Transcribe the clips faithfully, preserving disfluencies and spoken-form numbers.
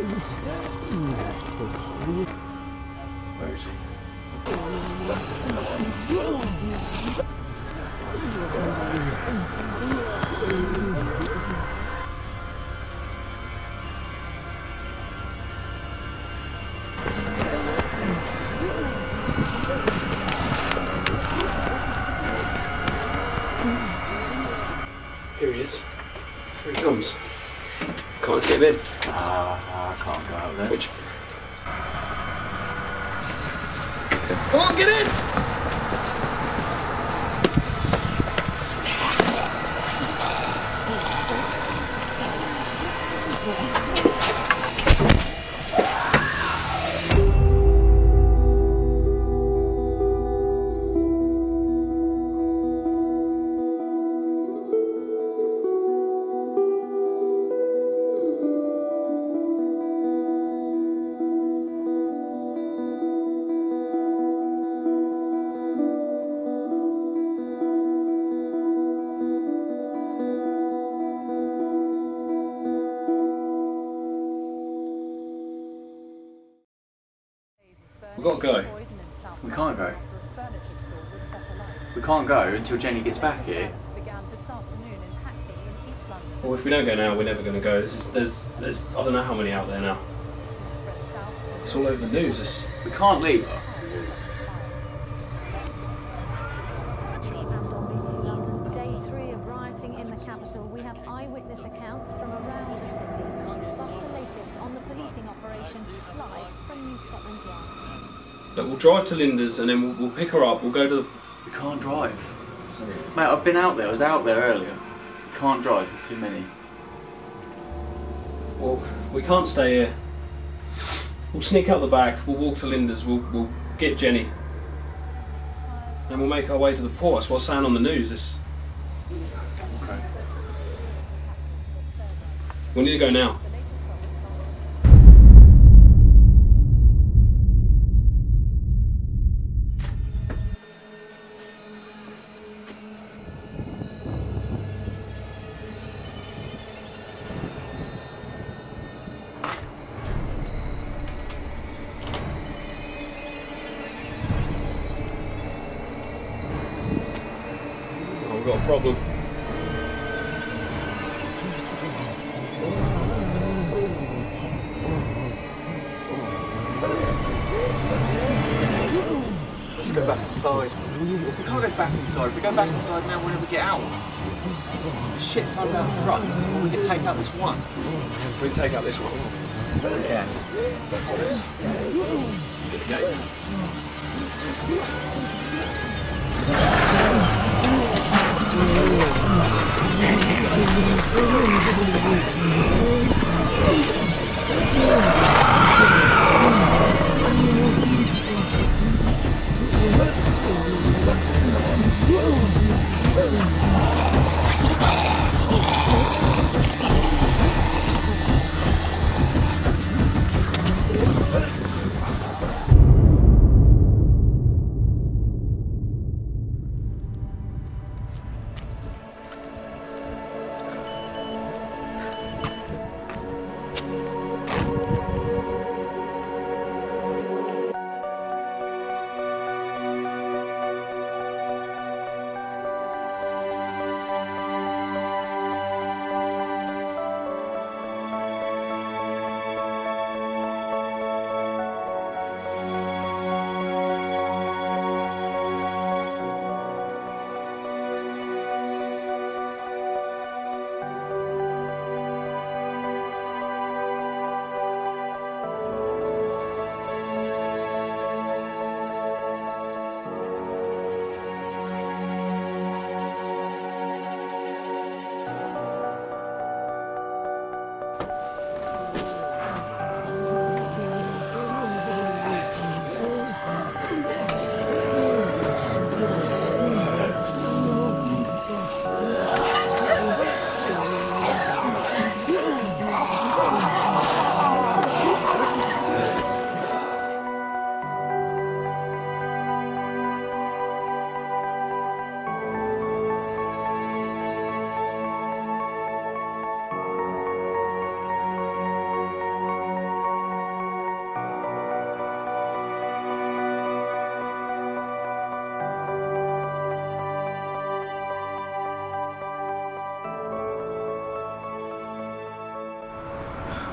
Where is he? Here he is. Here he comes. Come on, let's get him in. Ah, uh, I can't go out there. Which? Come on, get in! We've got to go. We can't go. We can't go until Jenny gets back here. Well, if we don't go now, we're never going to go. This is, there's, there's, I don't know how many out there now. It's all over the news. It's... We can't leave her. And on B B C London, day three of rioting in the capital, we have eyewitness accounts from around the city, plus the latest on the policing operation live from New Scotland Yard. Look, we'll drive to Linda's and then we'll, we'll pick her up. We'll go to the... We can't drive. Mate, I've been out there. I was out there earlier. Can't drive. There's too many. Well, we can't stay here. We'll sneak out the back. We'll walk to Linda's. We'll, we'll get Jenny. And we'll make our way to the port. That's what's saying on the news. It's... Okay. We need to go now. We've got a problem. Let's go back inside. We can't go back inside. If we go back inside now, when do we get out? There's shit tons out the front. Or we can take out this one. We can take out this one. Yeah. This. Get the gate.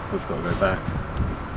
We've got to go back.